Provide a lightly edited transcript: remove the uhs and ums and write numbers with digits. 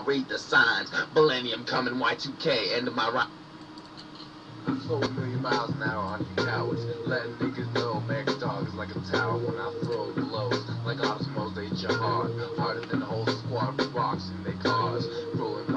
read the signs. Millennium coming, Y2K, end of my rhyme. So a million miles an hour on you cowards, letting niggas know Max Dog is like a tower when I throw blows like osmos. They hit you hard, harder than the whole squad boxing they cars, rolling